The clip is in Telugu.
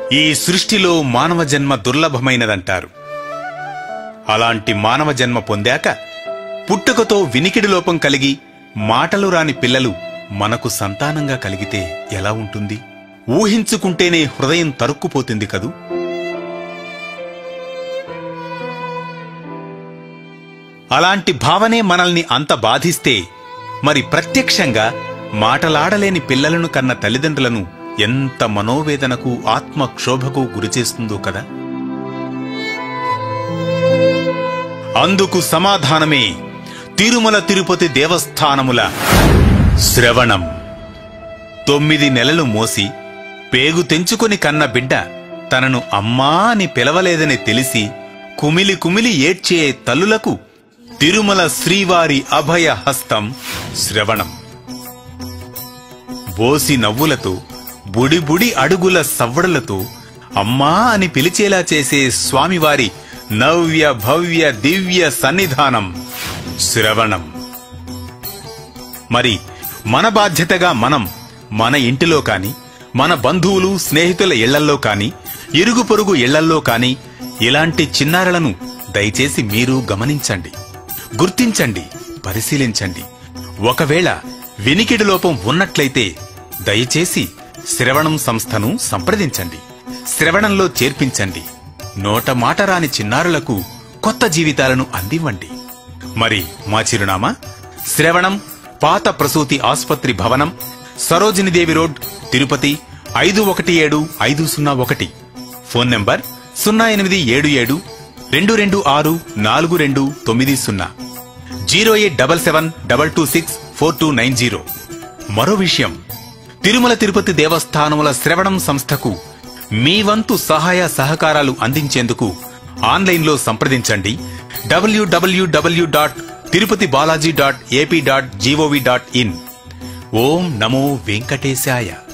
ఈ సృష్టిలో మానవ జన్మ దుర్లభమైనదంటారు. అలాంటి మానవ జన్మ పొందాక పుట్టుకతో వినికిడి లోపం కలిగి మాటలు రాని పిల్లలు మనకు సంతానంగా కలిగితే ఎలా ఉంటుంది? ఊహించుకుంటేనే హృదయం తరుక్కుపోతుంది కదూ. అలాంటి భావనే మనల్ని అంత బాధిస్తే మరి ప్రత్యక్షంగా మాటలాడలేని పిల్లలను కన్న తల్లిదండ్రులను ఎంత మనోవేదనకు ఆత్మక్షోభకు గురిచేస్తుందో కదా. అందుకు సమాధానమే తిరుమల తిరుపతి దేవస్థానముల శ్రవణం. 9 నెలలు మోసి పేగు తెంచుకొని కన్న బిడ్డ తనను అమ్మా అని పిలవలేదని తెలిసి కుమిలి కుమిలి ఏడ్చే తల్లులకు తిరుమల శ్రీవారి అభయ హస్తం శ్రవణం. బోసి నవ్వులతో బుడి బుడి అడుగుల సవ్వడలతో అమ్మా అని పిలిచేలా చేసే స్వామివారి నవ్య భవ్య దివ్య సన్నిధానం శ్రవణం. మరి మన బాధ్యతగా మనం మన ఇంటిలో కాని, మన బంధువులు స్నేహితుల ఇళ్లల్లో కాని, ఇరుగు పొరుగు ఇళ్లల్లో కాని ఇలాంటి చిన్నారులను దయచేసి మీరు గమనించండి, గుర్తించండి, పరిశీలించండి. ఒకవేళ వినికిడి లోపం ఉన్నట్లయితే దయచేసి శ్రవణం సంస్థను సంప్రదించండి, శ్రవణంలో చేర్పించండి. నోట మాట రాని చిన్నారులకు కొత్త జీవితాలను అందివ్వండి. మరి మా చిరునామా శ్రవణం పాత ప్రసూతి ఆసుపత్రి భవనం, Sarojini Devi road, Tirupati 517501. Phone number 0877 226 4290, 08772264290. మరో విషయం, తిరుమల తిరుపతి దేవస్థానముల శ్రవణం సంస్థకు మీ వంతు సహాయ సహకారాలు అందించేందుకు ఆన్లైన్లో సంప్రదించండి. www.tirupatibalaji.ap.gov.in. ఓం నమో వెంకటేశాయ.